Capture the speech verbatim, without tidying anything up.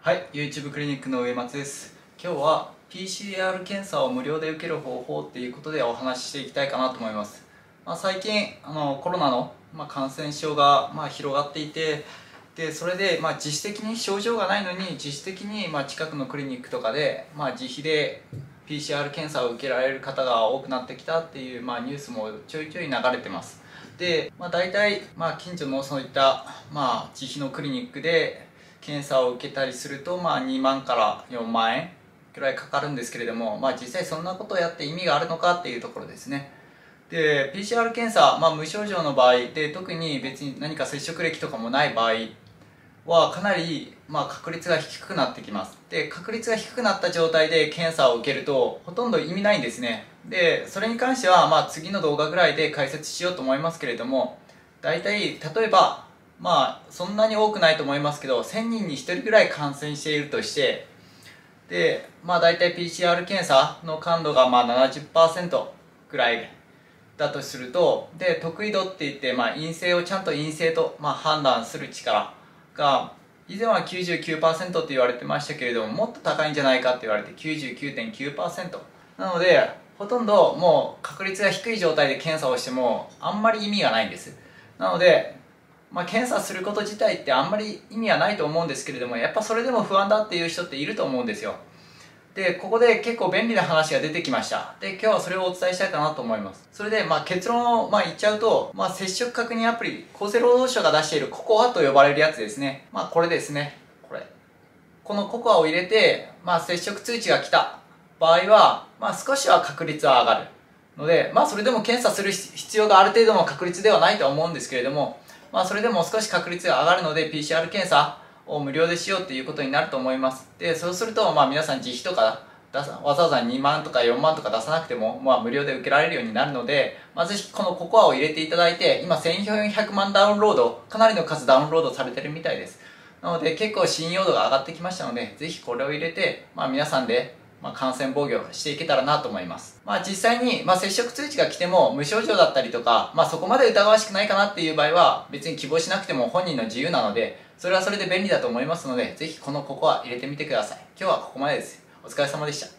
はい、YouTube クリニックの上松です。今日は ピーシーアール 検査を無料で受ける方法っていうことでお話ししていきたいかなと思います。まあ、最近あのコロナの、まあ、感染症が、まあ、広がっていて、でそれで、まあ、自主的に症状がないのに自主的に、まあ、近くのクリニックとかで、まあ、自費で ピーシーアール 検査を受けられる方が多くなってきたっていう、まあ、ニュースもちょいちょい流れてます。で、まあ、大体、まあ、近所のそういった、まあ、自費のクリニックで検査を受けたりすると、まあ、にまんからよんまんえんくらいかかるんですけれども、まあ、実際そんなことをやって意味があるのかっていうところですね。で ピーシーアール 検査、まあ、無症状の場合で特に別に何か接触歴とかもない場合はかなり、まあ、確率が低くなってきます。で確率が低くなった状態で検査を受けるとほとんど意味ないんですね。でそれに関しては、まあ、次の動画ぐらいで解説しようと思いますけれども、大体例えばまあそんなに多くないと思いますけどせんにんにひとりぐらい感染しているとして、でまあ大体 ピーシーアール 検査の感度がまあ ななじゅっパーセント ぐらいだとすると、で得意度っていって、まあ、陰性をちゃんと陰性と、まあ、判断する力が以前は きゅうじゅうきゅうパーセント って言われてましたけれども、もっと高いんじゃないかって言われて きゅうじゅうきゅうてんきゅうパーセント なので、ほとんどもう確率が低い状態で検査をしてもあんまり意味がないんです。なのでまあ、検査すること自体ってあんまり意味はないと思うんですけれども、やっぱそれでも不安だっていう人っていると思うんですよ。でここで結構便利な話が出てきました。で今日はそれをお伝えしたいかなと思います。それで、まあ、結論を、まあ、言っちゃうと、まあ、接触確認アプリ、厚生労働省が出しているココアと呼ばれるやつですね。まあ、これですね。これこのココアを入れて、まあ、接触通知が来た場合は、まあ、少しは確率は上がるので、まあ、それでも検査する必要がある程度の確率ではないとは思うんですけれども、まあ、それでも少し確率が上がるので ピーシーアール 検査を無料でしようっていうことになると思います。でそうすると、まあ、皆さん自費とか出さわざわざにまんとかよんまんとか出さなくても、まあ、無料で受けられるようになるので、まあ、ぜひこのココアを入れていただいて、今せんよんひゃくまんダウンロード、かなりの数ダウンロードされてるみたいです。なので結構信用度が上がってきましたので、ぜひこれを入れて、まあ、皆さんでまあ感染防御していけたらなと思います。まあ、実際に、まあ、接触通知が来ても無症状だったりとか、まあ、そこまで疑わしくないかなっていう場合は別に希望しなくても本人の自由なので、それはそれで便利だと思いますので、ぜひこのココア入れてみてください。今日はここまでです。お疲れ様でした。